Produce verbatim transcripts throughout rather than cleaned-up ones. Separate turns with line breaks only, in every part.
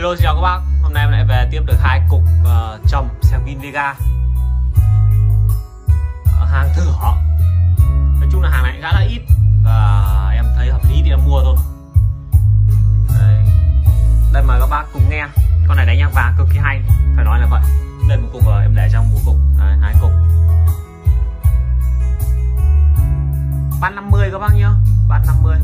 Hello, xin chào các bác. Hôm nay em lại về tiếp được hai cục uh, trầm Servin Vega, uh, hàng thử. Nói chung là hàng này khá là ít và em thấy hợp lý thì em mua thôi. Đây, đây mời các bác cùng nghe. Con này đánh nhạc vàng cực kỳ hay, phải nói là vậy. Đây một cục uh, em để trong một cục, đây, hai cục. Bán năm mươi các bác nhá, bán năm mươi.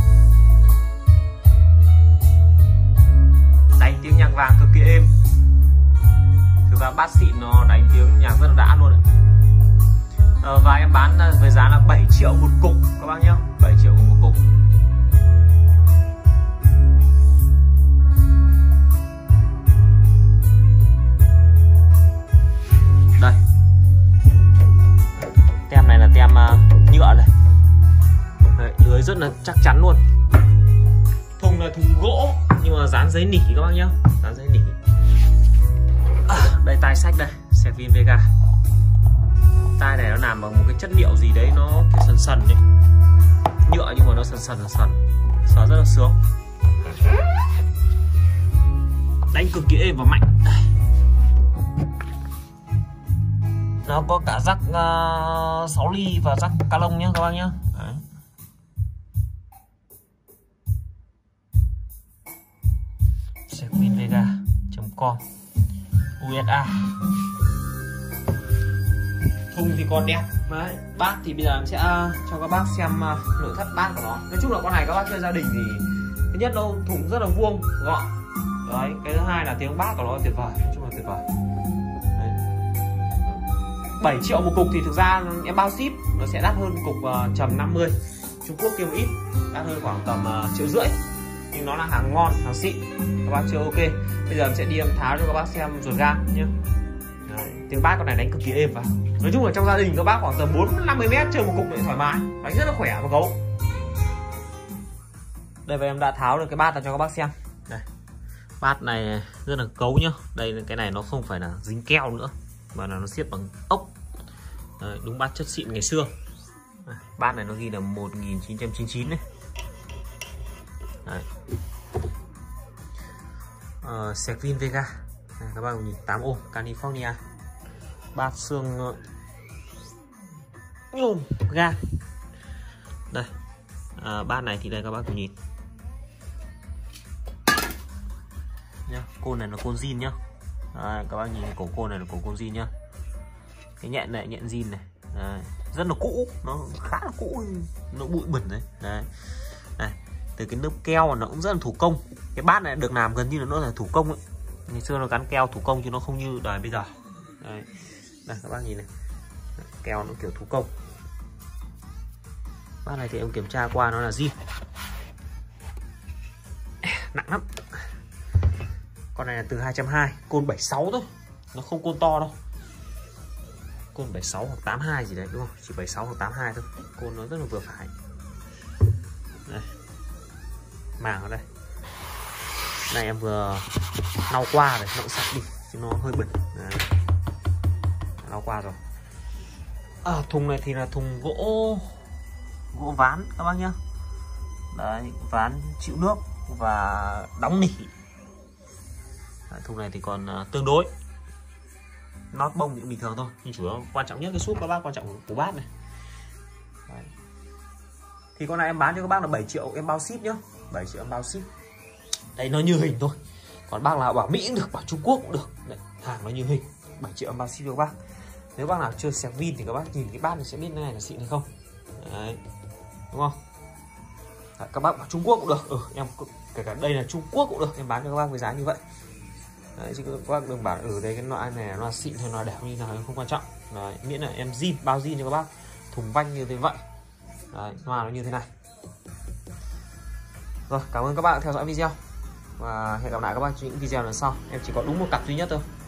Đánh tiếng nhạc vàng cực kỳ êm. Thực ra bass xịn nó đánh tiếng nhạc rất là đã luôn đấy. Ờ, và em bán với giá là bảy triệu một cục các bác nhá, bảy triệu một cục. Đây, tem này là tem uh, nhựa này. Đấy, lưới rất là chắc chắn luôn. Thùng là thùng gỗ nhưng mà dán giấy nỉ các bác nhá, dán giấy nỉ. À, đây tai sách đây, Servin Vega. Tai này nó làm bằng một cái chất liệu gì đấy, nó cái sần sần đấy, nhựa nhưng mà nó sần sần sần sần, sờ rất là sướng. Đánh cực kỳ êm và mạnh. Nó có cả rắc uh, sáu ly và rắc ca lông nhá các bác nhá. Đấy. Servin Vega chấm com u ét a. Thùng thì còn đẹp. Đấy, bát thì bây giờ em sẽ cho các bác xem uh, nội thất bát của nó. Nói chung là con này các bác chơi gia đình thì thứ nhất đâu thùng rất là vuông gọn. Đấy, cái thứ hai là tiếng bát của nó tuyệt vời, nói chung là tuyệt vời. Đấy. bảy triệu một cục thì thực ra em bao ship nó sẽ đắt hơn cục uh, trầm năm mươi. Trung Quốc kia một ít, đắt hơn khoảng tầm uh, triệu rưỡi. Nhưng nó là hàng ngon, hàng xịn, các bác chơi ok. Bây giờ em sẽ đi em tháo cho các bác xem ruột gan nhé. Đấy, tiếng bát con này đánh cực kỳ êm vào. Nói chung là trong gia đình các bác khoảng tầm bốn đến năm mươi mét chơi một cục này thoải mái, đánh rất là khỏe và gấu. Đây và em đã tháo được cái bát ra cho các bác xem. Đây, bát này rất là gấu nhá. Đây cái này nó không phải là dính keo nữa mà là nó siết bằng ốc. Đấy, đúng bát chất xịn ngày xưa. Đây, bát này nó ghi là một nghìn chín trăm chín mươi chín này. Đấy. Uh, Servin Vega. Đây, các bác cùng nhìn tám ôm California. Bát xương nhôm uh, ga. Đây. Uh, bát này thì đây các bác cùng nhìn. Nhá, côn này là côn zin nhá. Đấy, các bác nhìn cổ côn này là cổ côn zin nhá. Cái nhện này nhện zin này. Đấy, rất là cũ, nó khá là cũ, nó bụi bẩn đấy. Đấy. Đây. Từ cái lớp keo nó cũng rất là thủ công. Cái bát này được làm gần như là nó là thủ công ấy. Ngày xưa nó gắn keo thủ công chứ nó không như đời bây giờ. Đây, đây các bác nhìn này, keo nó kiểu thủ công. Bát này thì em kiểm tra qua nó là zin, nặng lắm. Con này là từ hai trăm hai mươi, côn bảy mươi sáu thôi, nó không côn to đâu. Côn bảy mươi sáu hoặc tám mươi hai gì đấy đúng không? Chỉ bảy mươi sáu hoặc tám mươi hai thôi. Côn nó rất là vừa phải. Đây, màng ở đây. Này em vừa lau qua rồi, nó cũng sạch đi chứ nó hơi bẩn. Đấy. Lau qua rồi. À, thùng này thì là thùng gỗ gỗ ván các bác nhá. Đấy, ván chịu nước và đóng nỉ. Đấy, thùng này thì còn uh, tương đối. Nót bông thì bình thường thôi, nhưng chủ yếu quan trọng nhất cái súp các bác, quan trọng của bát này. Đấy. Thì con này em bán cho các bác là bảy triệu, em bao ship nhá. bảy triệu em bao ship. Đây nó như hình thôi. Còn bác nào bảo Mỹ cũng được, bảo Trung Quốc cũng được. Đấy, hàng nó như hình. bảy triệu em bao ship cho các bác. Nếu bác nào chơi Servin thì các bác nhìn cái bát này sẽ biết cái này là xịn hay không. Đấy. Đúng không? Đấy, các bác bảo Trung Quốc cũng được. Ừ, em kể cả đây là Trung Quốc cũng được, em bán cho các bác với giá như vậy. Đấy, chứ các bác đừng bảo ở ừ, đây cái loại này nó là xịn hay nó đẹp như nào không quan trọng. Đấy, miễn là em zin, bao zin cho các bác. Thùng vanh như thế vậy. Đấy, loa nó như thế này. Rồi, cảm ơn các bạn theo dõi video. Và hẹn gặp lại các bác trong những video lần sau. Em chỉ có đúng một cặp duy nhất thôi.